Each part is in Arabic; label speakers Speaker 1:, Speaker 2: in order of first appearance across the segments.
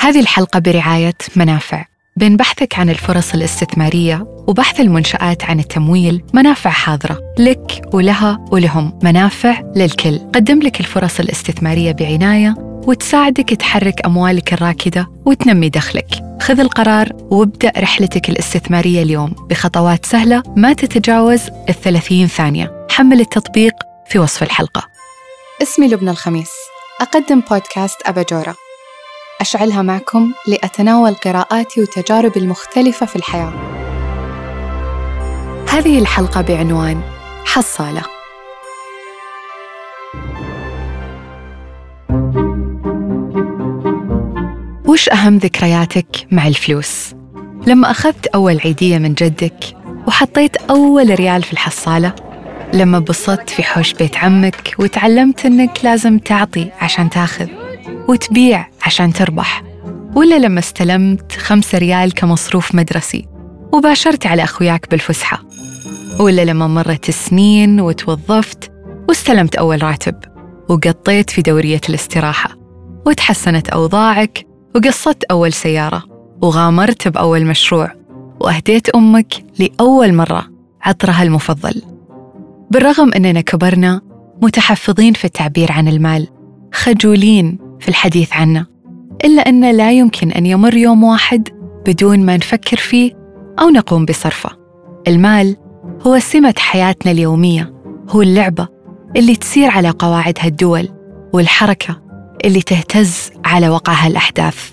Speaker 1: هذه الحلقة برعاية منافع. بين بحثك عن الفرص الاستثمارية وبحث المنشآت عن التمويل، منافع حاضرة لك ولها ولهم. منافع للكل، قدم لك الفرص الاستثمارية بعناية وتساعدك تحرك أموالك الراكدة وتنمي دخلك. خذ القرار وابدأ رحلتك الاستثمارية اليوم بخطوات سهلة ما تتجاوز 30 ثانية. حمل التطبيق في وصف الحلقة. اسمي لبنى الخميس، أقدم بودكاست أباجورة، أشعلها معكم لأتناول قراءاتي وتجاربي المختلفة في الحياة. هذه الحلقة بعنوان حصالة. وش أهم ذكرياتك مع الفلوس؟ لما أخذت أول عيدية من جدك وحطيت أول ريال في الحصالة؟ لما بسطت في حوش بيت عمك وتعلمت أنك لازم تعطي عشان تاخذ وتبيع عشان تربح؟ ولا لما استلمت 5 ريال كمصروف مدرسي وباشرت على أخوياك بالفسحة؟ ولا لما مرت السنين وتوظفت واستلمت أول راتب وقطيت في دورية الاستراحة وتحسنت أوضاعك وقصت أول سيارة وغامرت بأول مشروع وأهديت أمك لأول مرة عطرها المفضل؟ بالرغم أننا كبرنا متحفظين في التعبير عن المال، خجولين في الحديث عنه، إلا أن لا يمكن أن يمر يوم واحد بدون ما نفكر فيه أو نقوم بصرفه. المال هو سمة حياتنا اليومية، هو اللعبة اللي تسير على قواعدها الدول والحركة اللي تهتز على وقعها الأحداث.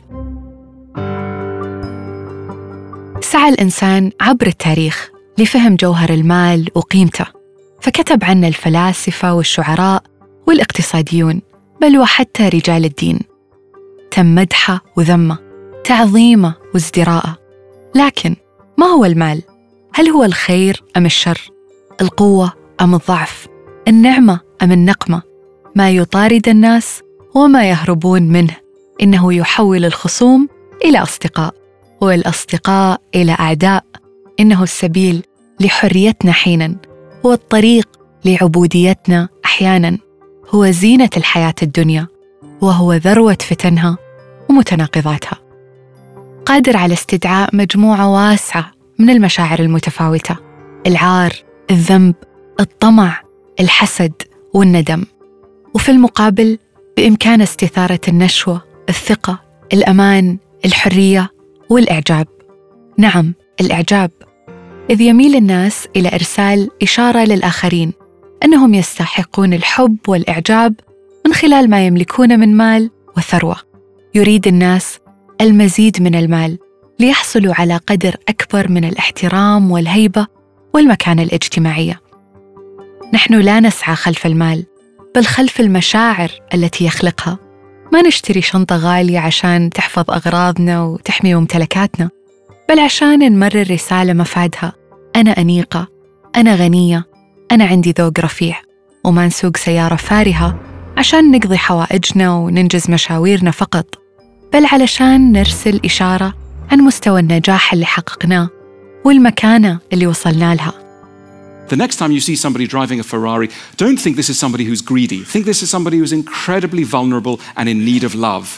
Speaker 1: سعى الإنسان عبر التاريخ لفهم جوهر المال وقيمته، فكتب عنه الفلاسفة والشعراء والاقتصاديون، بل وحتى رجال الدين. تم مدحه وذمه، تعظيمه وازدراءه. لكن ما هو المال؟ هل هو الخير أم الشر؟ القوة أم الضعف؟ النعمة أم النقمة؟ ما يطارد الناس وما يهربون منه. إنه يحول الخصوم إلى أصدقاء والأصدقاء إلى أعداء. إنه السبيل لحريتنا حيناً، هو الطريق لعبوديتنا أحياناً، هو زينة الحياة الدنيا، وهو ذروة فتنها ومتناقضاتها. قادر على استدعاء مجموعة واسعة من المشاعر المتفاوتة: العار، الذنب، الطمع، الحسد والندم. وفي المقابل بإمكان استثارة النشوة، الثقة، الأمان، الحرية والإعجاب. نعم، الإعجاب، إذ يميل الناس إلى إرسال إشارة للآخرين أنهم يستحقون الحب والإعجاب من خلال ما يملكون من مال وثروة. يريد الناس المزيد من المال ليحصلوا على قدر أكبر من الاحترام والهيبة والمكانة الاجتماعية. نحن لا نسعى خلف المال، بل خلف المشاعر التي يخلقها. ما نشتري شنطة غالية عشان تحفظ أغراضنا وتحمي ممتلكاتنا، بل عشان نمرر رسالة مفادها: أنا أنيقة، أنا غنية، أنا عندي ذوق رفيع. وما نسوق سيارة فارهة عشان نقضي حوائجنا وننجز مشاويرنا فقط، بل علشان نرسل إشارة عن مستوى النجاح اللي حققناه والمكانة اللي وصلنا لها.
Speaker 2: The next time you see somebody driving a Ferrari, don't think this is somebody who's greedy. Think this is somebody who's incredibly vulnerable and in need of love.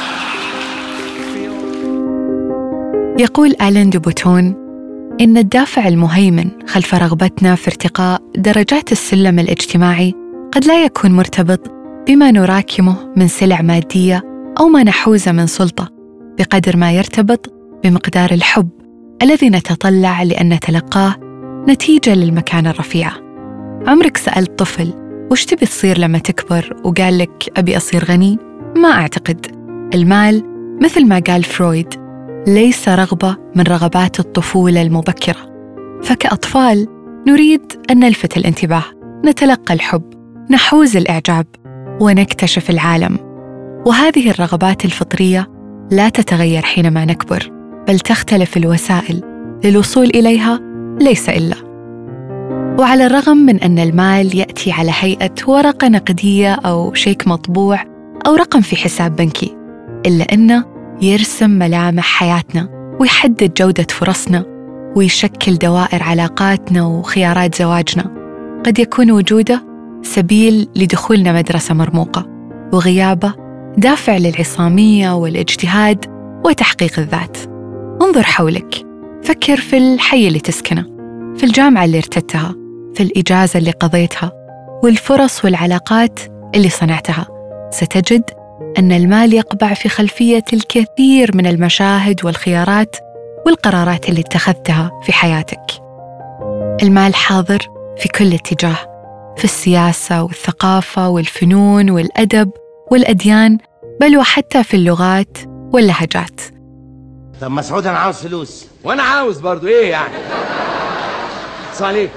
Speaker 1: يقول آلان دي بوتون إن الدافع المهيمن خلف رغبتنا في ارتقاء درجات السلم الاجتماعي قد لا يكون مرتبط بما نراكمه من سلع مادية أو ما نحوزه من سلطة، بقدر ما يرتبط بمقدار الحب الذي نتطلع لأن نتلقاه نتيجة للمكانة الرفيعة. عمرك سألت طفل وش تبي تصير لما تكبر وقال لك أبي أصير غني؟ ما أعتقد. المال مثل ما قال فرويد ليس رغبة من رغبات الطفولة المبكرة، فكأطفال نريد أن نلفت الانتباه، نتلقى الحب، نحوز الإعجاب ونكتشف العالم. وهذه الرغبات الفطرية لا تتغير حينما نكبر، بل تختلف الوسائل للوصول إليها ليس إلا. وعلى الرغم من أن المال يأتي على هيئة ورقة نقدية أو شيك مطبوع أو رقم في حساب بنكي، إلا أنه يرسم ملامح حياتنا ويحدد جودة فرصنا ويشكل دوائر علاقاتنا وخيارات زواجنا. قد يكون وجوده سبيل لدخولنا مدرسة مرموقة، وغيابه دافع للعصامية والاجتهاد وتحقيق الذات. انظر حولك، فكر في الحي اللي تسكنه، في الجامعة اللي ارتدتها، في الإجازة اللي قضيتها، والفرص والعلاقات اللي صنعتها. ستجد أن المال يقبع في خلفية الكثير من المشاهد والخيارات والقرارات اللي اتخذتها في حياتك. المال حاضر في كل اتجاه، في السياسة والثقافة والفنون والأدب والأديان، بل وحتى في اللغات واللهجات.
Speaker 3: طب مسعود أنا عاوز فلوس.
Speaker 4: وأنا عاوز برضو، إيه يعني؟ صالح.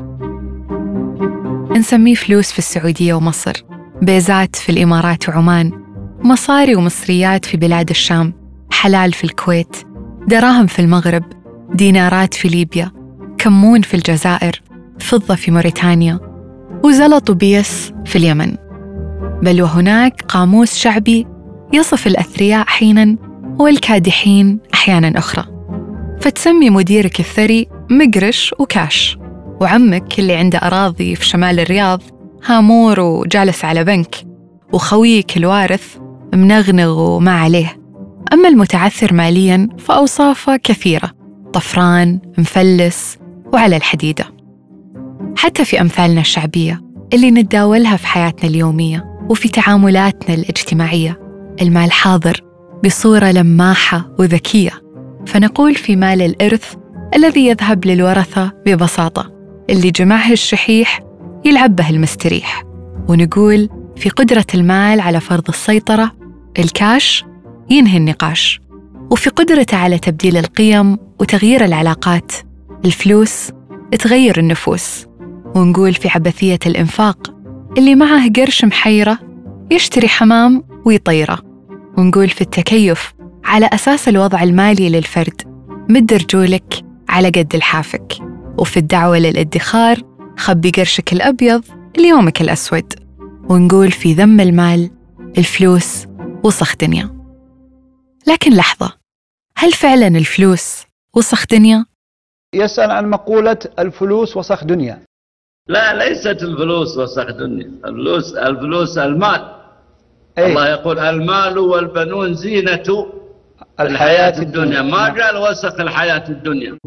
Speaker 1: نسميه فلوس في السعودية ومصر، بيزات في الإمارات وعمان، مصاري ومصريات في بلاد الشام، حلال في الكويت، دراهم في المغرب، دينارات في ليبيا، كمون في الجزائر، فضة في موريتانيا، وزلط وبيس في اليمن. بل وهناك قاموس شعبي يصف الأثرياء حيناً والكادحين أحياناً أخرى. فتسمي مديرك الثري مقرش وكاش، وعمك اللي عنده أراضي في شمال الرياض هامور وجالس على بنك، وخويك الوارث منغنغ وما عليه. أما المتعثر مالياً فأوصافه كثيرة، طفران، مفلس، وعلى الحديدة. حتى في أمثالنا الشعبية اللي نتداولها في حياتنا اليومية وفي تعاملاتنا الاجتماعية، المال حاضر بصورة لماحة وذكية. فنقول في مال الإرث الذي يذهب للورثة ببساطة، اللي جمعه الشحيح يلعب به المستريح. ونقول في قدرة المال على فرض السيطرة، الكاش ينهي النقاش. وفي قدرته على تبديل القيم وتغيير العلاقات، الفلوس تغير النفوس. ونقول في عبثية الإنفاق، اللي معه قرش محيرة يشتري حمام ويطيره. ونقول في التكيف على أساس الوضع المالي للفرد، مد رجولك على قد الحافك. وفي الدعوة للادخار، خبي قرشك الأبيض ليومك الأسود. ونقول في ذم المال، الفلوس وسخ دنيا. لكن لحظة، هل فعلاً الفلوس وسخ دنيا؟
Speaker 5: يسأل عن مقولة الفلوس وسخ دنيا.
Speaker 6: لا، ليست الفلوس وسخ دنيا. الفلوس المال.
Speaker 5: أي.
Speaker 6: الله يقول المال والبنون زينة الحياة الدنيا، ما قال وسخ الحياة الدنيا.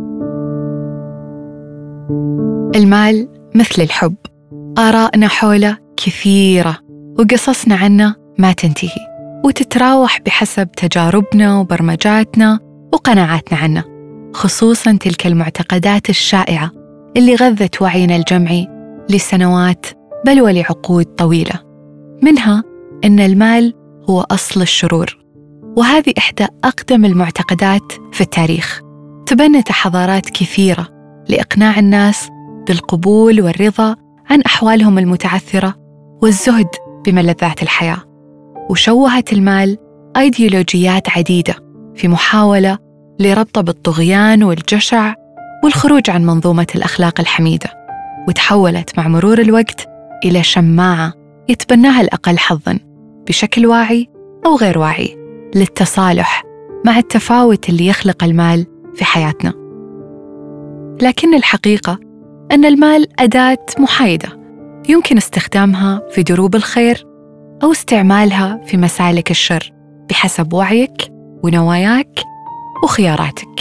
Speaker 1: المال مثل الحب، آراءنا حوله كثيرة وقصصنا عنه ما تنتهي، وتتراوح بحسب تجاربنا وبرمجاتنا وقناعاتنا عنه، خصوصاً تلك المعتقدات الشائعة اللي غذت وعينا الجمعي لسنوات بل ولعقود طويلة. منها أن المال هو أصل الشرور، وهذه إحدى أقدم المعتقدات في التاريخ. تبنت حضارات كثيرة لإقناع الناس بالقبول والرضا عن أحوالهم المتعثرة والزهد بملذات الحياة. وشوهت المال أيديولوجيات عديدة في محاولة لربطه بالطغيان والجشع والخروج عن منظومة الأخلاق الحميدة. وتحولت مع مرور الوقت إلى شماعة يتبناها الأقل حظاً بشكل واعي أو غير واعي للتصالح مع التفاوت اللي يخلق المال في حياتنا. لكن الحقيقة أن المال أداة محايدة، يمكن استخدامها في دروب الخير أو استعمالها في مسالك الشر بحسب وعيك ونواياك وخياراتك.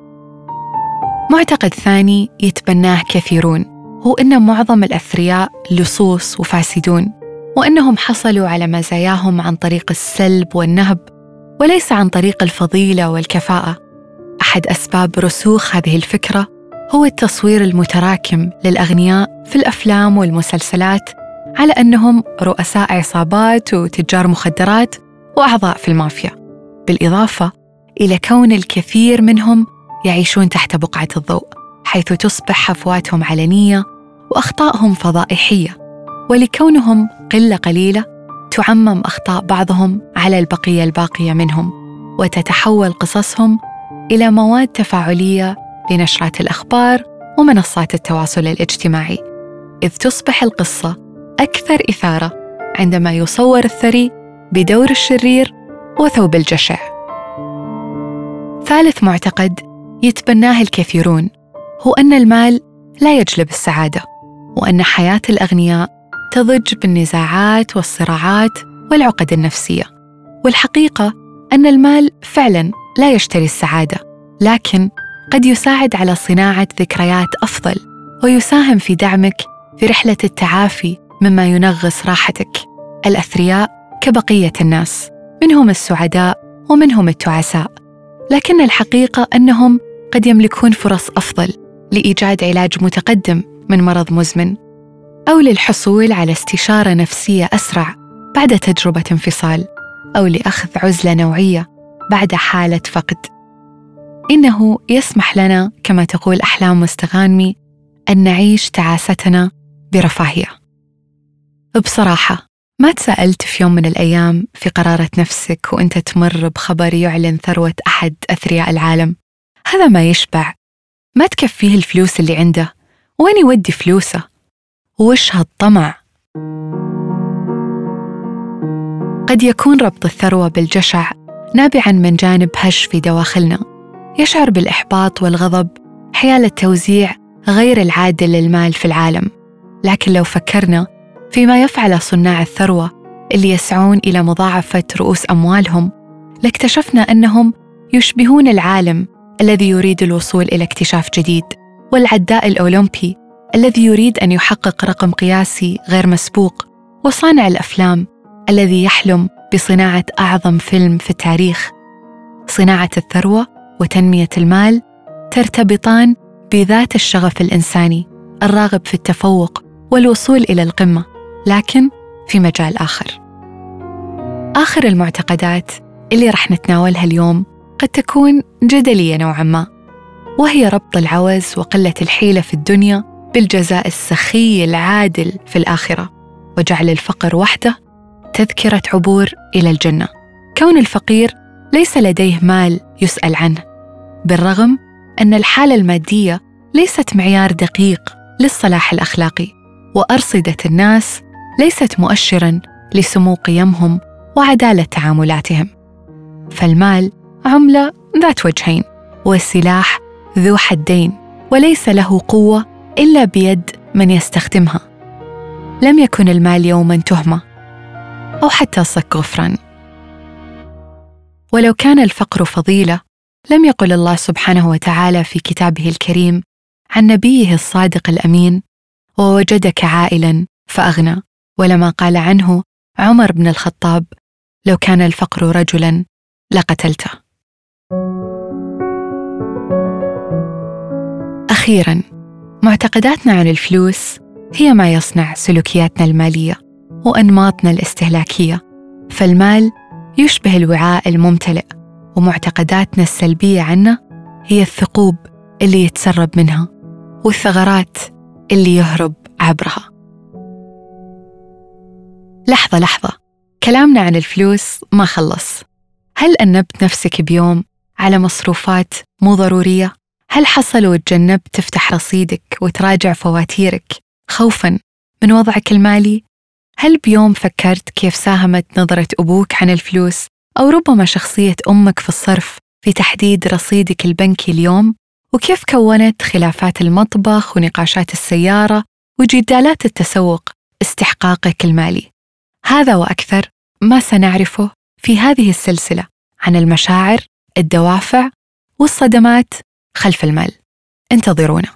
Speaker 1: معتقد ثاني يتبناه كثيرون هو أن معظم الأثرياء لصوص وفاسدون، وأنهم حصلوا على مزاياهم عن طريق السلب والنهب وليس عن طريق الفضيلة والكفاءة. أحد أسباب رسوخ هذه الفكرة هو التصوير المتراكم للأغنياء في الأفلام والمسلسلات على أنهم رؤساء عصابات وتجار مخدرات وأعضاء في المافيا، بالإضافة إلى كون الكثير منهم يعيشون تحت بقعة الضوء، حيث تصبح حفواتهم علنية وأخطائهم فضائحية، ولكونهم قلة قليلة تعمم أخطاء بعضهم على البقية الباقية منهم، وتتحول قصصهم إلى مواد تفاعلية لنشرات الأخبار ومنصات التواصل الاجتماعي، إذ تصبح القصة أكثر إثارة عندما يصور الثري بدور الشرير وثوب الجشع. ثالث معتقد يتبناه الكثيرون هو أن المال لا يجلب السعادة، وأن حياة الأغنياء تضج بالنزاعات والصراعات والعقد النفسية. والحقيقة أن المال فعلاً لا يشتري السعادة، لكن قد يساعد على صناعة ذكريات أفضل ويساهم في دعمك في رحلة التعافي مما ينغص راحتك. الأثرياء كبقية الناس، منهم السعداء ومنهم التعساء، لكن الحقيقة أنهم قد يملكون فرص أفضل لإيجاد علاج متقدم من مرض مزمن، أو للحصول على استشارة نفسية أسرع بعد تجربة انفصال، أو لأخذ عزلة نوعية بعد حالة فقد. إنه يسمح لنا كما تقول أحلام مستغانمي أن نعيش تعاستنا برفاهية. بصراحة ما تساءلت في يوم من الأيام في قرارة نفسك وأنت تمر بخبر يعلن ثروة أحد أثرياء العالم؟ هذا ما يشبع، ما تكفيه الفلوس اللي عنده، وين يودي فلوسه؟ وش هالطمع؟ قد يكون ربط الثروة بالجشع نابعاً من جانب هش في دواخلنا، يشعر بالإحباط والغضب حيال التوزيع غير العادل للمال في العالم. لكن لو فكرنا فيما يفعل صناع الثروة اللي يسعون إلى مضاعفة رؤوس أموالهم، لاكتشفنا أنهم يشبهون العالم الذي يريد الوصول إلى اكتشاف جديد، والعداء الأولمبي الذي يريد أن يحقق رقم قياسي غير مسبوق، وصانع الأفلام الذي يحلم بصناعة أعظم فيلم في التاريخ. صناعة الثروة وتنمية المال ترتبطان بذات الشغف الإنساني الراغب في التفوق والوصول إلى القمة، لكن في مجال آخر. آخر المعتقدات اللي رح نتناولها اليوم قد تكون جدلية نوعاً ما، وهي ربط العوز وقلة الحيلة في الدنيا بالجزاء السخي العادل في الآخرة، وجعل الفقر وحده تذكرة عبور إلى الجنة. كون الفقير ليس لديه مال يسأل عنه، بالرغم أن الحالة المادية ليست معيار دقيق للصلاح الأخلاقي، وأرصدة الناس ليست مؤشراً لسمو قيمهم وعدالة تعاملاتهم. فالمال عملة ذات وجهين، والسلاح ذو حدين، وليس له قوة إلا بيد من يستخدمها. لم يكن المال يوماً تهمة أو حتى صك غفران. ولو كان الفقر فضيلة لم يقل الله سبحانه وتعالى في كتابه الكريم عن نبيه الصادق الأمين: ووجدك عائلاً فأغنى. ولما قال عنه عمر بن الخطاب: لو كان الفقر رجلاً لقتلته. أخيراً، معتقداتنا عن الفلوس هي ما يصنع سلوكياتنا المالية وأنماطنا الاستهلاكية. فالمال يشبه الوعاء الممتلئ، ومعتقداتنا السلبية عنه هي الثقوب اللي يتسرب منها والثغرات اللي يهرب عبرها. لحظة، كلامنا عن الفلوس ما خلص. هل أنبت نفسك بيوم على مصروفات مو ضرورية؟ هل حصل وتجنبت تفتح رصيدك وتراجع فواتيرك خوفاً من وضعك المالي؟ هل بيوم فكرت كيف ساهمت نظرة أبوك عن الفلوس، أو ربما شخصية أمك في الصرف في تحديد رصيدك البنكي اليوم؟ وكيف كونت خلافات المطبخ ونقاشات السيارة وجدالات التسوق استحقاقك المالي؟ هذا وأكثر ما سنعرفه في هذه السلسلة عن المشاعر، الدوافع والصدمات خلف المال. انتظرونا.